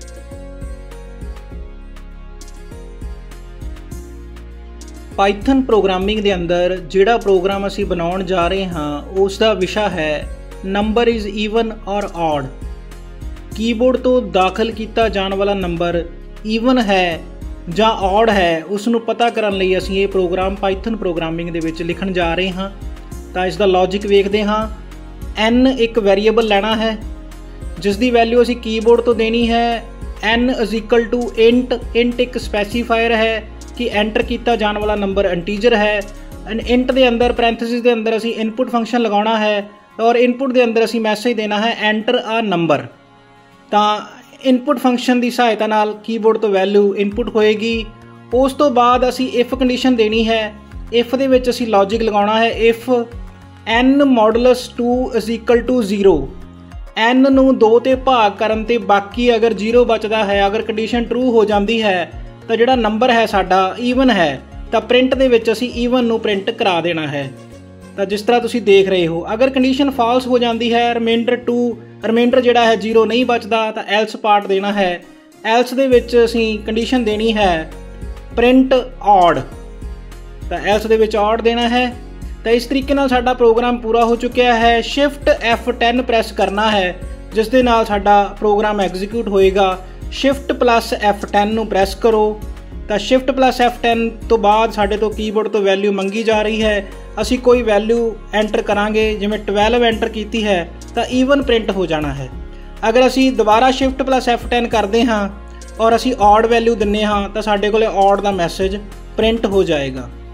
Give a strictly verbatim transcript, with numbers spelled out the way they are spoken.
Python programming ਦੇ ਅੰਦਰ ਜਿਹੜਾ ਪ੍ਰੋਗਰਾਮ ਅਸੀਂ ਬਣਾਉਣ ਜਾ ਰਹੇ ਹਾਂ ਉਸ ਦਾ ਵਿਸ਼ਾ ਹੈ ਨੰਬਰ ਇਜ਼ ਈਵਨ ਔਰ ਔਡ। ਕੀਬੋਰਡ ਤੋਂ ਦਾਖਲ ਕੀਤਾ ਜਾਣ ਵਾਲਾ ਨੰਬਰ ਈਵਨ ਹੈ ਜਾਂ ਔਡ ਹੈ ਉਸ ਨੂੰ ਪਤਾ ਕਰਨ ਲਈ ਅਸੀਂ ਇਹ ਪ੍ਰੋਗਰਾਮ ਪਾਈਥਨ ਪ੍ਰੋਗਰਾਮਿੰਗ ਦੇ ਵਿੱਚ ਲਿਖਣ ਜਾ ਰਹੇ ਹਾਂ। ਤਾਂ ਇਸ ਦਾ ਲੌਜਿਕ ਵੇਖਦੇ ਹਾਂ। n ਇੱਕ ਵੈਰੀਏਬਲ ਲੈਣਾ ਹੈ ਜਿਸ ਦੀ ਵੈਲਿਊ ਅਸੀਂ ਕੀਬੋਰਡ ਤੋਂ ਦੇਣੀ ਹੈ। n is equal to int. Int ਇੱਕ ਸਪੈਸੀਫਾਇਰ ਹੈ ਕਿ ਐਂਟਰ ਕੀਤਾ ਜਾਣ ਵਾਲਾ ਨੰਬਰ ਇੰਟੀਜਰ ਹੈ। ਐਂਡ ਇੰਟ ਦੇ ਅੰਦਰ ਪੈਰੇਂਥੀਸਿਸ ਦੇ ਅੰਦਰ ਅਸੀਂ ਇਨਪੁਟ ਫੰਕਸ਼ਨ ਲਗਾਉਣਾ ਹੈ ਔਰ ਇਨਪੁਟ ਦੇ ਅੰਦਰ ਅਸੀਂ ਮੈਸੇਜ ਦੇਣਾ ਹੈ ਐਂਟਰ ਆ ਨੰਬਰ। ਤਾਂ ਇਨਪੁਟ ਫੰਕਸ਼ਨ ਦੀ ਸਹਾਇਤਾ ਨਾਲ ਕੀਬੋਰਡ ਤੋਂ ਵੈਲਿਊ ਇਨਪੁਟ ਹੋਏਗੀ। ਉਸ ਤੋਂ ਬਾਅਦ ਅਸੀਂ ਇਫ ਕੰਡੀਸ਼ਨ ਦੇਣੀ ਹੈ। ਇਫ ਦੇ ਵਿੱਚ ਅਸੀਂ ਲੌਜਿਕ ਲਗਾਉਣਾ ਹੈ if n modulus two is equal to zero. n ਨੂੰ ਦੋ ਤੇ ਭਾਗ ਕਰਨ ਤੇ ਬਾਕੀ ਅਗਰ ਜ਼ੀਰੋ ਬਚਦਾ ਹੈ, ਅਗਰ ਕੰਡੀਸ਼ਨ ਟਰੂ ਹੋ ਜਾਂਦੀ ਹੈ ਤਾਂ ਜਿਹੜਾ ਨੰਬਰ ਹੈ ਸਾਡਾ ਈਵਨ ਹੈ ਤਾਂ ਪ੍ਰਿੰਟ ਦੇ ਵਿੱਚ ਅਸੀਂ ਈਵਨ ਨੂੰ ਪ੍ਰਿੰਟ ਕਰਾ ਦੇਣਾ ਹੈ। ਤਾਂ ਜਿਸ ਤਰ੍ਹਾਂ ਤੁਸੀਂ ਦੇਖ ਰਹੇ ਹੋ, ਅਗਰ ਕੰਡੀਸ਼ਨ ਫਾਲਸ ਹੋ ਜਾਂਦੀ ਹੈ, ਰਿਮਾਈਂਡਰ ਟੂ ਰਿਮਾਈਂਡਰ ਜਿਹੜਾ ਹੈ ਜ਼ੀਰੋ ਨਹੀਂ ਬਚਦਾ ਤਾਂ ਐਲਸ ਪਾਰਟ ਦੇਣਾ ਹੈ। ਐਲਸ ਦੇ ਵਿੱਚ ਅਸੀਂ ਕੰਡੀਸ਼ਨ ਦੇਣੀ ਹੈ ਪ੍ਰਿੰਟ ਔਡ। ਤਾਂ ਐਲਸ ਦੇ ਵਿੱਚ ਔਡ ਦੇਣਾ ਹੈ। ਤਾਂ ਇਸ ਤਰੀਕੇ ਨਾਲ ਸਾਡਾ ਪ੍ਰੋਗਰਾਮ ਪੂਰਾ ਹੋ ਚੁੱਕਿਆ ਹੈ। ਸ਼ਿਫਟ ਐਫ ਟੈਨ ਪ੍ਰੈਸ ਕਰਨਾ ਹੈ ਜਿਸ ਦੇ ਨਾਲ ਸਾਡਾ ਪ੍ਰੋਗਰਾਮ ਐਗਜ਼ੀਕਿਊਟ ਹੋਏਗਾ। ਸ਼ਿਫਟ ਪਲੱਸ ਐਫ ਟੈਨ ਨੂੰ ਪ੍ਰੈਸ ਕਰੋ। ਤਾਂ ਸ਼ਿਫਟ ਪਲੱਸ ਐਫ ਟੈਨ ਤੋਂ ਬਾਅਦ ਸਾਡੇ ਤੋਂ ਕੀਬੋਰਡ ਤੋਂ ਵੈਲਿਊ ਮੰਗੀ ਜਾ ਰਹੀ ਹੈ। ਅਸੀਂ ਕੋਈ ਵੈਲਿਊ ਐਂਟਰ ਕਰਾਂਗੇ, ਜਿਵੇਂ ਟਵੈਲਵ ਐਂਟਰ ਕੀਤੀ ਹੈ ਤਾਂ ਈਵਨ ਪ੍ਰਿੰਟ ਹੋ ਜਾਣਾ ਹੈ। ਅਗਰ ਅਸੀਂ ਦੁਬਾਰਾ ਸ਼ਿਫਟ ਪਲੱਸ ਐਫ ਟੈਨ ਕਰਦੇ ਹਾਂ ਔਰ ਅਸੀਂ ਔਡ ਵੈਲਿਊ ਦਿੰਦੇ ਹਾਂ ਤਾਂ ਸਾਡੇ ਕੋਲ ਔਡ ਦਾ ਮੈਸੇਜ ਪ੍ਰਿੰਟ ਹੋ ਜਾਏਗਾ।